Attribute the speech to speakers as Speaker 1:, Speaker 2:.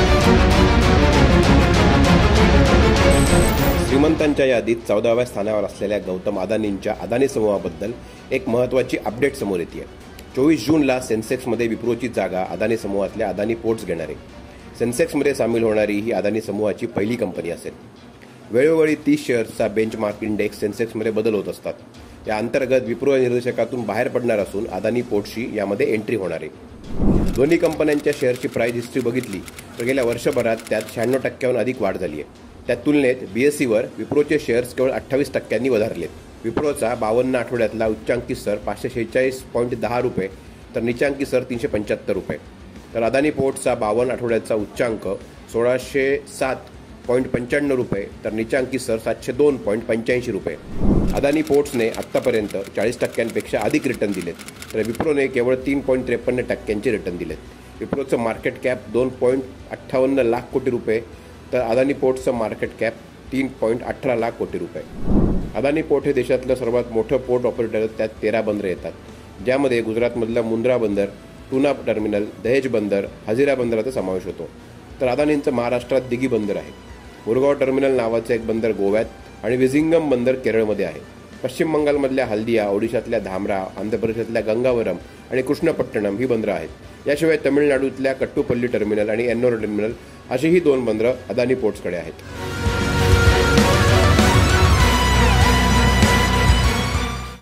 Speaker 1: श्रीमंतांच्या यादीत 14व्या स्थानावर असलेल्या गौतम अदानींच्या अदानी समूहाबद्दल एक महत्त्वाची अपडेट समोर येते. 24 जूनला सेन्सेक्समध्ये विप्रोची जागा अदानी समूहातल्या अदानी पोर्ट्स घेणार आहे. सेन्सेक्समध्ये सामील होणारी ही अदानी समूहाची पहिली कंपनी असेल. वेळोवेळी 30 शेअर्सचा बेंचमार्क इंडेक्स सेन्सेक्समध्ये बदल होत असतात. या अंतर्गत विप्रो निर्देशकातून बाहेर पडणार असून अदानी पोर्ट्सची यामध्ये एंट्री होणार आहे. दोन्ही कंपन्यांच्या शेअरची प्राइस हिस्ट्री बघितली तर गेल्या वर्षभरात त्यात 96% अधिक वाढ झाली आहे. त्या तुलनेत बीएसईवर विप्रोचे शेअर्स केवळ 28% वधारलेत. विप्रोचा 52 आठवड्यातला उच्चांकी स्तर 546.10 रुपये तर निचांकी स्तर 375 रुपये, तर अदानी पोर्ट्सचा 52 आठवड्याचा उच्चांक 1607.95 रुपये तर निचांकी स्तर 702.85 रुपये. अदानी पोर्ट्सने आत्तापर्यंत 40%पेक्षा अधिक रिटर्न दिलेत, तर विप्रोने केवळ 3.53% रिटर्न दिलेत. विप्रोचं मार्केट कॅप 2.58 लाख कोटी रुपये तर अदानी पोर्ट्सचं मार्केट कॅप 3.18 लाख कोटी रुपये. अदानी पोर्ट हे देशातलं सर्वात मोठं पोर्ट ऑपरेटर. त्यात 13 बंदरं येतात, ज्यामध्ये गुजरातमधलं मुंद्रा बंदर, टुना टर्मिनल, दहेज बंदर, हजिरा बंदराचा समावेश होतो. तर अदानींचं महाराष्ट्रात दिघी बंदर आहे. मुरगाव टर्मिनल नावाचं एक बंदर गोव्यात आणि विझिंगम बंदर केरळमध्ये आहे. पश्चिम बंगालमधल्या हल्दिया, ओडिशातल्या धामरा, आंध्र प्रदेशातल्या गंगावरम आणि कृष्णपट्टणम ही बंदरं आहेत. याशिवाय तमिळनाडूतल्या कट्टुपल्ली टर्मिनल आणि एन्नोर टर्मिनल अशी ही 2 बंदरं अदानी पोर्ट्सकडे आहेत.